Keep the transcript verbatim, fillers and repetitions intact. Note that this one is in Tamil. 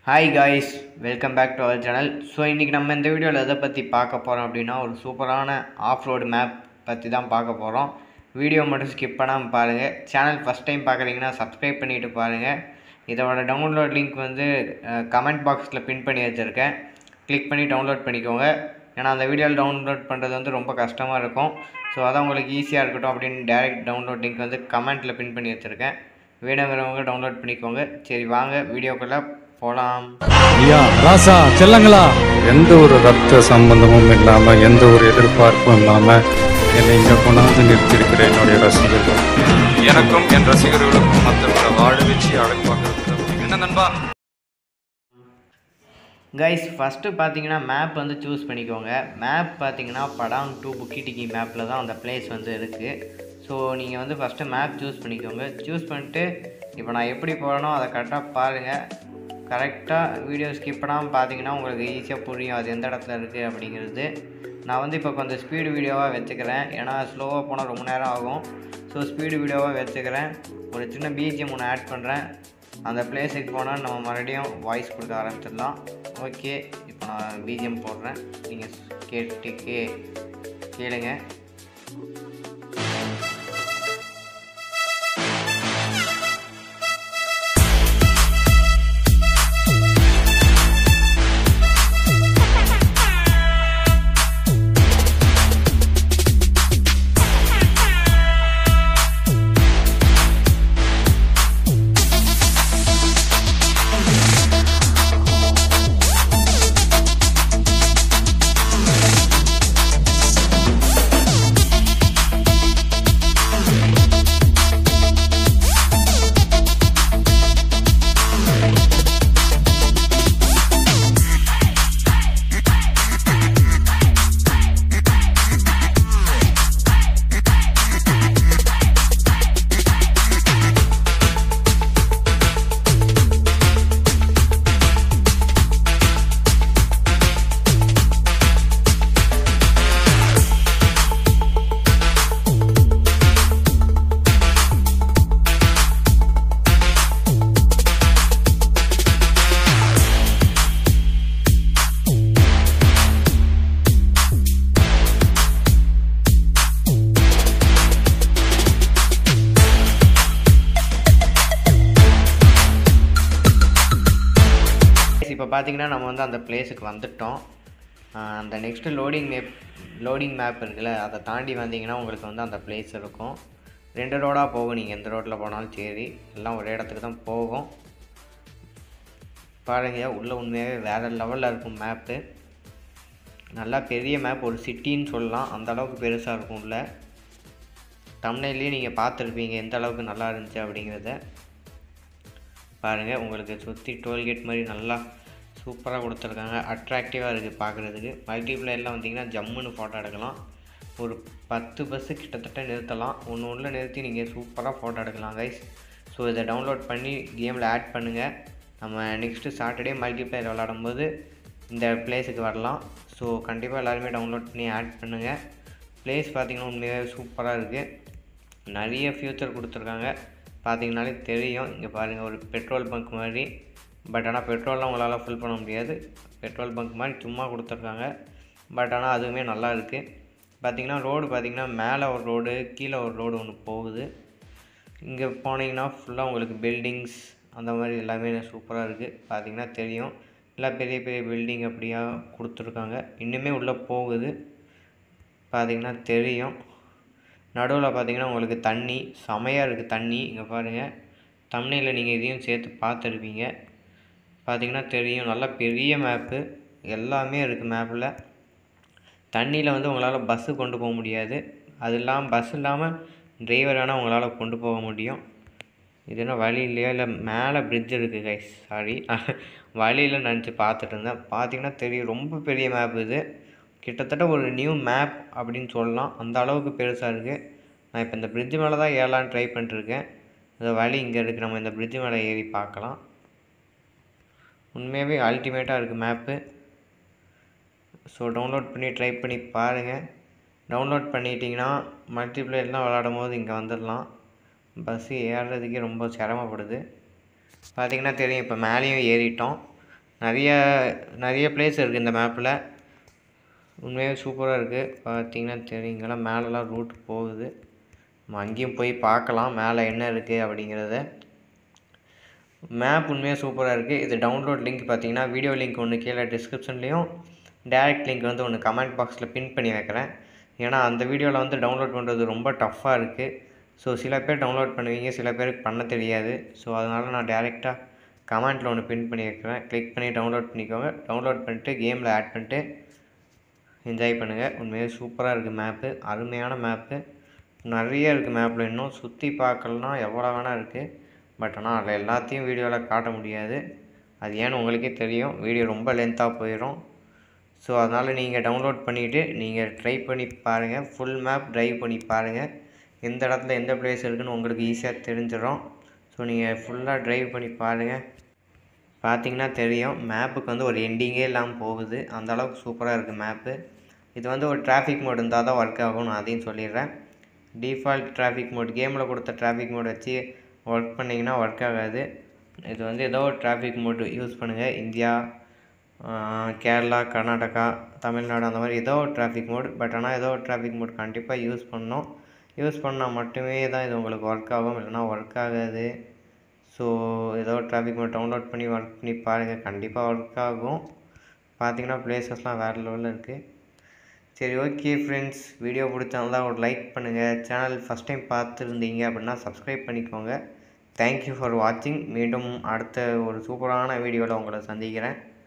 Hi guys, welcome back to our channel. So இன்னைக்கு நம்ம இந்த வீடியோல எதை பத்தி பார்க்க போறோம் அப்படினா ஒரு சூப்பரான ஆஃப் ரோட் மேப் பத்தி தான் பார்க்க போறோம். வீடியோ மட்டும் ஸ்கிப் பண்ணாம பாருங்க. சேனல் ஃபர்ஸ்ட் டைம் பார்க்கறீங்கன்னா Subscribe பண்ணிட்டு பாருங்க. இதோட டவுன்லோட் லிங்க் வந்து கமெண்ட் பாக்ஸ்ல பின் பண்ணி வச்சிருக்கேன். கிளிக் பண்ணி டவுன்லோட் பண்ணிக்கோங்க. ஏனா அந்த வீடியோல டவுன்லோட் பண்றது வந்து ரொம்ப கஷ்டமா இருக்கும். சோ அத உங்களுக்கு ஈஸியா இருக்கட்டும் அப்படினு டைரக்ட் டவுன்லோட் லிங்க் வந்து கமெண்ட்ல பின் பண்ணி வச்சிருக்கேன். வேணும்ங்கறவங்க டவுன்லோட் பண்ணிக்கோங்க. சரி வாங்க வீடியோக்குள்ள போலாம். ஐயா ராசா செல்லங்களா, எந்த ஒரு ரத்த சம்பந்தமும் இல்லாம எந்த ஒரு எதிர்பார்ப்பும் இல்லாம என்னை இங்க கொண்டாந்து நிறுத்தியிருக்கிற என்னுடைய ரசிகர்கள், எனக்கும் என் ரசிகர்களுக்கும் மற்றவங்கள வாழ வச்சு அழைப்பாங்க. என்ன நண்பா? கைஸ் ஃபஸ்ட்டு பார்த்தீங்கன்னா மேப் வந்து சூஸ் பண்ணிக்கோங்க. மேப் பார்த்தீங்கன்னா படாங் டு புக்கிடிகி மேப்பில் தான் அந்த பிளேஸ் வந்து இருக்குது. ஸோ நீங்கள் வந்து ஃபஸ்ட்டு மேப் சூஸ் பண்ணிக்கோங்க. சூஸ் பண்ணிட்டு இப்போ நான் எப்படி போகிறேனோ அதை கரெக்டாக பாருங்கள். கரெக்டாக வீடியோ ஸ்கிப் பண்ணாமல் பார்த்தீங்கன்னா உங்களுக்கு ஈஸியாக புரியும் அது எந்த இடத்துல இருக்குது அப்படிங்கிறது. நான் வந்து இப்போ கொஞ்சம் ஸ்பீடு வீடியோவாக வச்சுக்கிறேன், ஏன்னா ஸ்லோவாக போனால் ரொம்ப நேரம் ஆகும். ஸோ ஸ்பீடு வீடியோவாக வச்சுக்கிறேன். ஒரு சின்ன பிஜிஎம் ஒன்று ஆட் பண்ணுறேன். அந்த பிளேஸுக்கு போனால் நம்ம மறுபடியும் வாய்ஸ் கொடுக்க ஆரம்பிச்சிடலாம். ஓகே, இப்போ நான் பிஜிஎம் போடுறேன், நீங்கள் கேட்டு கே கேளுங்க. இப்போ பார்த்தீங்கன்னா நம்ம வந்து அந்த பிளேஸுக்கு வந்துட்டோம். அந்த next loading map loading map இருக்குல்ல, அதை தாண்டி வந்தீங்கன்னா உங்களுக்கு வந்து அந்த பிளேஸ் இருக்கும். ரெண்டு ரோடாக போகும், நீங்கள் எந்த ரோட்டில் போனாலும் சரி எல்லாம் ஒரே இடத்துக்கு தான் போகும். பாருங்கள் உள்ளே உண்மையாகவே வேறு லெவலில் இருக்கும் மேப்பு. நல்லா பெரிய மேப், ஒரு சிட்டின்னு சொல்லலாம், அந்த அளவுக்கு பெருசாக இருக்கும். உள்ள தம்ப்நெயில்லையே நீங்கள் பார்த்துருப்பீங்க எந்த அளவுக்கு நல்லா இருந்துச்சு அப்படிங்கிறத. பாருங்கள் உங்களுக்கு சுற்றி டோல்கேட் மாதிரி நல்லா சூப்பராக கொடுத்துருக்காங்க. அட்ராக்டிவாக இருக்குது பார்க்குறதுக்கு. மல்டிப்ளேயர்லாம் வந்தீங்கன்னா ஜம்முன்னு ஃபோட்டோ எடுக்கலாம். ஒரு பத்து பஸ்ஸு கிட்டத்தட்ட நிறுத்தலாம். ஒன்று ஒன்றில் நிறுத்தி நீங்கள் சூப்பராக ஃபோட்டோ எடுக்கலாம் கைஸ். ஸோ இதை டவுன்லோட் பண்ணி கேமில் ஆட் பண்ணுங்கள். நம்ம நெக்ஸ்ட்டு சாட்டர்டே மல்டிப்ளேயர் விளாடும்போது இந்த பிளேஸுக்கு வரலாம். ஸோ கண்டிப்பாக எல்லாருமே டவுன்லோட் பண்ணி ஆட் பண்ணுங்கள். பிளேஸ் பார்த்திங்கன்னா உண்மையாகவே சூப்பராக இருக்குது. நிறைய ஃபியூச்சர் கொடுத்துருக்காங்க, பார்த்தீங்கனாலே தெரியும். இங்கே பாருங்கள் ஒரு பெட்ரோல் பங்க் மாதிரி, பட் ஆனால் பெட்ரோல்லாம் உங்களால் ஃபில் பண்ண முடியாது. பெட்ரோல் பங்க் மாதிரி சும்மா கொடுத்துருக்காங்க, பட் ஆனால் அதுவுமே நல்லா இருக்குது. பார்த்திங்கன்னா ரோடு பார்த்திங்கன்னா மேலே ஒரு ரோடு கீழே ஒரு ரோடு ஒன்று போகுது. இங்கே போனீங்கன்னா ஃபுல்லாக உங்களுக்கு பில்டிங்ஸ் அந்த மாதிரி எல்லாமே சூப்பராக இருக்குது. பார்த்திங்கன்னா தெரியும் எல்லாம் பெரிய பெரிய பில்டிங் அப்படியா கொடுத்துருக்காங்க. இன்னுமே உள்ளே போகுது, பார்த்திங்கன்னா தெரியும். நடுவில் பார்த்திங்கன்னா உங்களுக்கு தண்ணி செமையாக இருக்குது. தண்ணி இங்கே பாருங்கள், தம்ப்நெயில்ல நீங்கள் இதையும் சேர்த்து பார்த்துருப்பீங்க, பார்த்திங்கன்னா தெரியும். நல்லா பெரிய மேப்பு, எல்லாமே இருக்குது மேப்பில். தண்ணியில் வந்து உங்களால் பஸ்ஸு கொண்டு போக முடியாது, அது இல்லாமல் பஸ் இல்லாமல் டிரைவர் வேணால் உங்களால் கொண்டு போக முடியும். இது என்ன வழி இல்லையா, இல்லை மேலே பிரிட்ஜ் இருக்குது கைஸ், சாரி வழியில் நினச்சி பார்த்துட்டு இருந்தேன். பார்த்திங்கன்னா தெரியும் ரொம்ப பெரிய மேப் இது. கிட்டத்தட்ட ஒரு நியூ மேப் அப்படின்னு சொல்லலாம், அந்த அளவுக்கு பெருசாக இருக்குது. நான் இப்போ இந்த பிரிட்ஜு மேலே தான் ஏறலான்னு ட்ரை பண்ணிட்டுருக்கேன். இந்த வழி இங்கே இருக்குது, நம்ம இந்த பிரிட்ஜு மேலே ஏறி பார்க்கலாம். உண்மையாகவே அல்டிமேட்டாக இருக்குது மேப்பு. ஸோ டவுன்லோட் பண்ணி ட்ரை பண்ணி பாருங்கள். டவுன்லோட் பண்ணிட்டீங்கன்னா மல்டிப்ளேயர்லாம் விளாடும் போது இங்கே வந்துடலாம். பஸ்ஸு ஏறுறதுக்கே ரொம்ப சிரமப்படுது. பார்த்திங்கன்னா தெரியும், இப்போ மேலேயும் ஏறிட்டோம். நிறைய நிறைய பிளேஸ் இருக்குது இந்த மேப்பில். உண்மையாகவே சூப்பராக இருக்குது. பார்த்தீங்கன்னா தெரியுங்களா, மேலெலாம் ரூட் போகுது. நம்ம அங்கேயும் போய் பார்க்கலாம் மேலே என்ன இருக்குது அப்படிங்கிறத. மேப் உண்மையாக சூப்பராக இருக்குது. இது டவுன்லோட் லிங்க் பார்த்தீங்கன்னா வீடியோ லிங்க் ஒன்று கீழே டிஸ்கிரிப்ஷன்லேயும் டேரெக்ட் லிங்க் வந்து ஒன்று கமெண்ட் பாக்ஸில் பின் பண்ணி வைக்கிறேன். ஏன்னா அந்த வீடியோவில் வந்து டவுன்லோட் பண்ணுறது ரொம்ப டஃப்பாக இருக்குது. ஸோ சில பேர் டவுன்லோட் பண்ணுவீங்க, சில பேருக்கு பண்ண தெரியாது. ஸோ அதனால் நான் டேரெக்டாக கமெண்ட்டில் ஒன்று பின் பண்ணி வைக்கிறேன். கிளிக் பண்ணி டவுன்லோட் பண்ணிக்கோங்க. டவுன்லோட் பண்ணிட்டு கேமில் ஆட் பண்ணிட்டு என்ஜாய் பண்ணுங்கள். உண்மையாக சூப்பராக இருக்குது மேப்பு, அருமையான மேப்பு. நிறைய இருக்குது மேப்பில், இன்னும் சுற்றி பார்க்கலன்னா எவ்வளோ வேணால் இருக்குது. பட் ஆனால் அதில் எல்லாத்தையும் வீடியோவில் காட்ட முடியாது. அது ஏன்னு உங்களுக்கே தெரியும், வீடியோ ரொம்ப லென்த்தாக போயிடும். ஸோ அதனால் நீங்கள் டவுன்லோட் பண்ணிவிட்டு நீங்கள் ட்ரை பண்ணி பாருங்கள். ஃபுல் மேப் ட்ரைவ் பண்ணி பாருங்கள். எந்த இடத்துல எந்த பிளேஸ் இருக்குதுன்னு உங்களுக்கு ஈஸியாக தெரிஞ்சிடும். ஸோ நீங்கள் ஃபுல்லாக ட்ரைவ் பண்ணி பாருங்கள். பார்த்தீங்கன்னா தெரியும், மேப்புக்கு வந்து ஒரு எண்டிங்கே இல்லாமல் போகுது. அந்தளவுக்கு சூப்பராக இருக்குது மேப்பு. இது வந்து ஒரு டிராஃபிக் மோட் இருந்தால் தான் ஒர்க் ஆகும், நான் அதையும் சொல்லிடுறேன். டிஃபால்ட் டிராஃபிக் மோட், கேமில் கொடுத்த டிராஃபிக் மோட் வச்சு ஒர்க் பண்ணிங்கன்னா ஒர்க் ஆகாது. இது வந்து ஏதோ ஒரு டிராஃபிக் மோட் யூஸ் பண்ணுங்கள். இந்தியா, கேரளா, கர்நாடகா, தமிழ்நாடு, அந்த மாதிரி ஏதோ ஒரு டிராஃபிக் மோட். பட் ஆனால் ஏதோ ஒரு டிராஃபிக் மோட் கண்டிப்பாக யூஸ் பண்ணணும். யூஸ் பண்ணால் மட்டுமே தான் இது உங்களுக்கு ஒர்க் ஆகும், இல்லைனா ஒர்க் ஆகாது. ஸோ ஏதோ ஒரு டிராஃபிக் மோட் டவுன்லோட் பண்ணி ஒர்க் பண்ணி பாருங்கள், கண்டிப்பாக ஒர்க் ஆகும். பார்த்தீங்கன்னா பிளேசஸ்லாம் வேறு லெவலில் இருக்குது. சரி, ஓகே ஃப்ரெண்ட்ஸ், வீடியோ பிடிச்சிருந்தா ஒரு லைக் பண்ணுங்கள். சேனல் ஃபஸ்ட் டைம் பார்த்துருந்தீங்க அப்படின்னா சப்ஸ்கிரைப் பண்ணிக்கோங்க. தேங்க்யூ ஃபார் வாட்சிங். மீண்டும் அடுத்த ஒரு சூப்பரான வீடியோவில் உங்களை சந்திக்கிறேன்.